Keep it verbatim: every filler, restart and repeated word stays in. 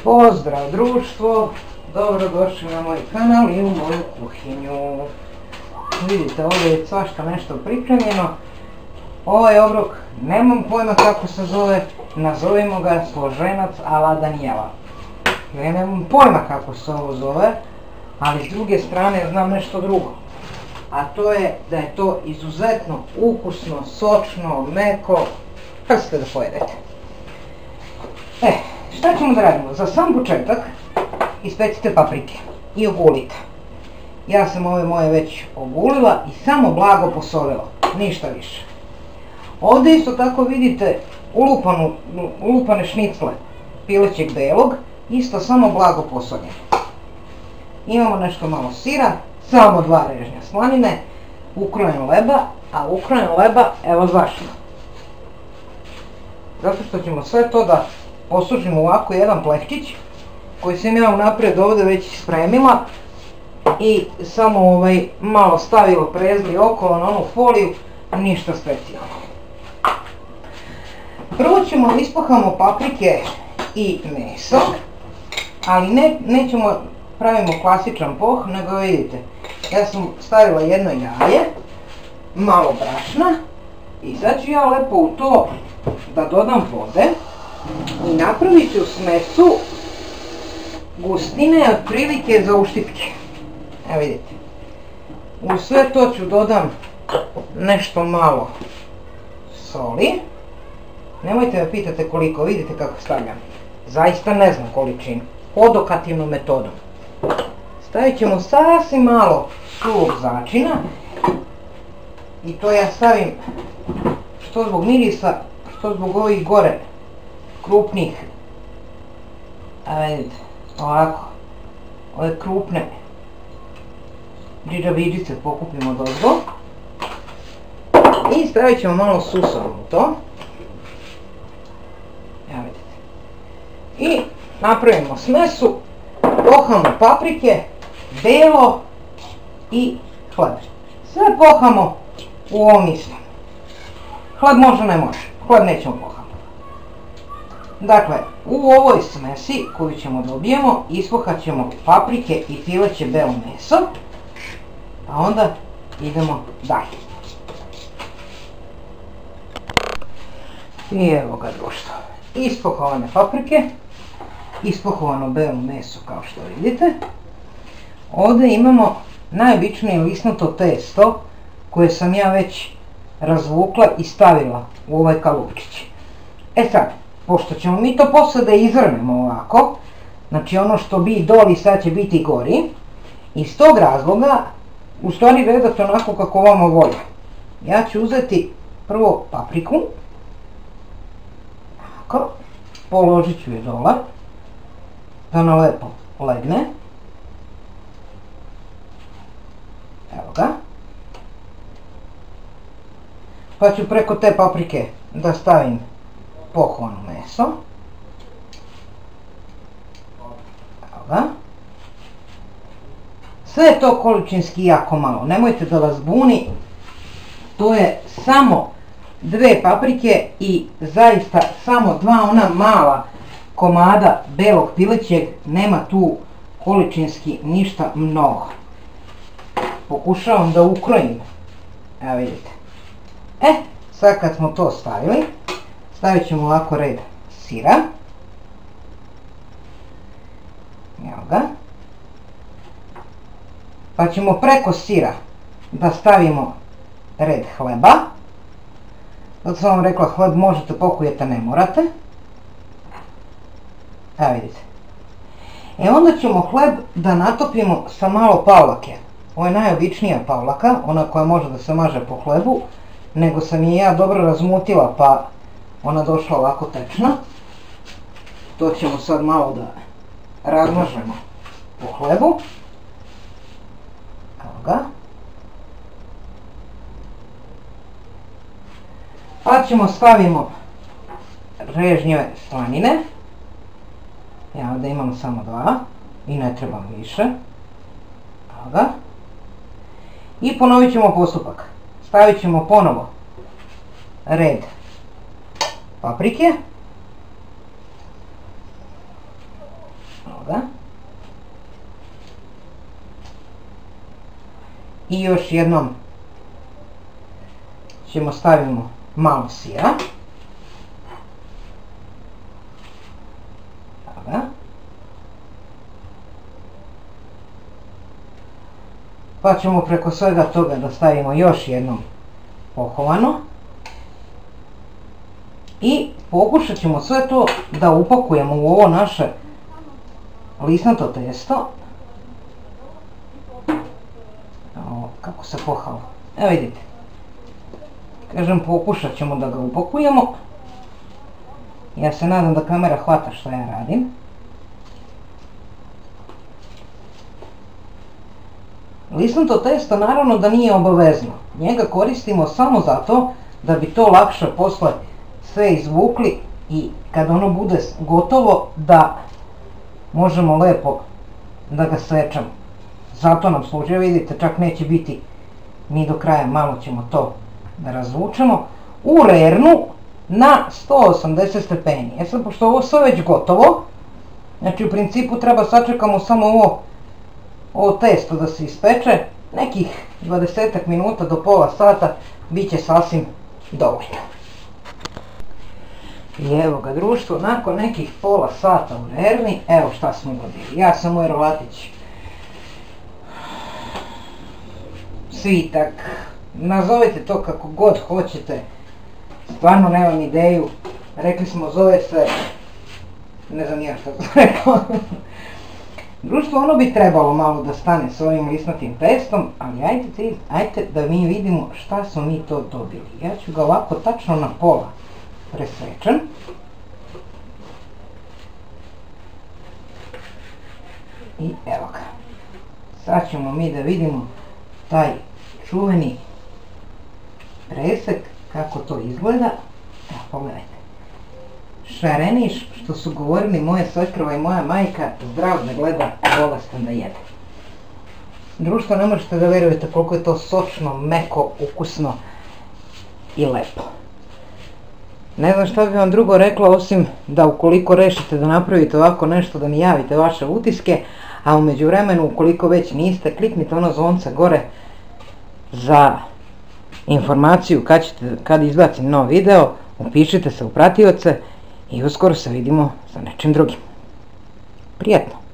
Pozdrav društvo, dobrodošli na moj kanal i u moju kuhinju. Vidite, ovdje je svašta nešto pripremljeno. Ovaj obrok, nemam pojma kako se zove, nazovimo ga složenac a la Danijela. Ja nemam pojma kako se ovo zove, ali s druge strane znam nešto drugo. A to je da je to izuzetno ukusno, sočno, meko, kako ćete da pojedete. E, šta ćemo da radimo? Za sam početak ispecite paprike i ogulite. Ja sam ove moje već ogulila i samo blago posolila, ništa više. Ovdje isto tako vidite ulupanu, ulupane šnicle pilećeg belog, isto samo blago posoljene. Imamo nešto malo sira, samo dva režnja slanine, ukrojen leba, a ukrojen leba evo zašto. Zato što ćemo sve to da posušimo ovako jedan plehčić koji sam ja unaprijed ovdje već spremila i samo ovaj malo stavila prezli okolo na onu foliju, ništa specijalno. Prvo ćemo ispahamo paprike i meso, ali ne, nećemo pravimo klasičan poh, nego vidite, ja sam stavila jedno jaje, malo brašna i sad ću ja lepo u to da dodam vode i napravit ću smesu gustine otprilike za uštipke. Evo vidite, u sve to ću dodam nešto malo soli. Nemojte me pitate koliko, vidite kako stavljam. Zaista ne znam količinu, odokativnom metodom. Stavit ćemo sasvim malo suvog začina i to ja stavim što zbog mirisa, što zbog ovih gore krupnih, a vidite, ovako, ove krupne džidžabidžice pokupimo dozgo i stavit ćemo malo susana u to. Evo vidite. I napravimo smesu, pohamo paprike, belo i hleb. Sve pohamo u ovom istom. Hleb može, ne može. Hleb nećemo pohamo. Dakle, u ovoj smesi koju ćemo dobijemo, ispohat ćemo paprike i pileće belo meso, a onda idemo dalje. I evo ga društvo. Ispohovane paprike, ispohovano belo meso kao što vidite. Ovdje imamo najobičnije lisnato testo koje sam ja već razvukla i stavila u ovaj kalupčić. E sad, pošto ćemo mi to posle da izrnemo ovako, znači ono što bi doli sad će biti gori, iz tog razloga u stvari redate onako kako vama volja. Ja ću uzeti prvo papriku, ovako, položit ću je dole, da ona lepo legne. Evo ga. Pa ću preko te paprike da stavim pohovano meso. Evo ga. Sve je to količinski jako malo, nemojte da vas buni, to je samo dve paprike i zaista samo dva ona mala komada belog pilećeg, nema tu količinski ništa mnogo. Pokušavam da ukrojim, evo vidite. E, sad kad smo to stavili, stavit ćemo ovako red sira. Evo ga. Pa ćemo preko sira da stavimo red hleba. Zato sam vam rekla, hleb možete pokujete, ne morate. Evo vidite. E onda ćemo hleb da natopimo sa malo pavlake. Ovo je najobičnija pavlaka, ona koja može da se maže po hlebu, nego sam je ja dobro razmutila pa ona došla ovako tečna. To ćemo sad malo da razmažemo po hlebu. Evo ga. Pa ćemo stavimo režnjeve slanine. Ja ovdje imam samo dva i ne trebam više. Evo ga. I ponovit ćemo postupak. Stavit ćemo ponovo red paprike. I još jednom ćemo stavimo malo sira. Sada. Pa ćemo preko svega toga da stavimo još jednom pohovano. I pokušat ćemo sve to da upakujemo u ovo naše lisnato testo. Evo kako se pohalo. Evo vidite. Kažem, pokušat ćemo da ga upakujemo. Ja se nadam da kamera hvata što ja radim. Lisnato testo naravno da nije obavezno. Njega koristimo samo zato da bi to lakše posle sve izvukli i kad ono bude gotovo da možemo lepo da ga sečemo. Zato nam služi, vidite, čak neće biti ni do kraja, malo ćemo to da razvučemo u rernu na sto osamdeset stepeni. E sad, pošto ovo sve već gotovo, znači u principu treba sačekamo samo ovo ovo testo da se ispeče, nekih dvadesetak minuta do pola sata bit će sasvim dovoljno. I evo ga društvo, nakon nekih pola sata u rerni, evo šta smo dobili. Ja sam moj rolatić svitak, nazovite to kako god hoćete, stvarno nemam ideju, rekli smo zove se, ne znam ja što sam rekao. Društvo, ono bi trebalo malo da stane s ovim lisnatim testom, ali ajde, ajde da mi vidimo šta smo mi to dobili. Ja ću ga ovako tačno na pola presečem. I evo ga. Sad ćemo mi da vidimo taj čuveni presek, kako to izgleda. Evo, pogledajte. Šareniš, što su govorili moje svekrva i moja majka, zdrav da gleda, bolestan da jede. Društvo, ne možete da verujete koliko je to sočno, meko, ukusno i lepo. Ne znam šta bi vam drugo rekla, osim da ukoliko rešite da napravite ovako nešto, da mi javite vaše utiske, a u međuvremenu, ukoliko već niste, kliknite ono zvonce gore za informaciju kad, ćete, kad izbacim nov video, upišite se u pratioce i uskoro se vidimo sa nečim drugim. Prijetno!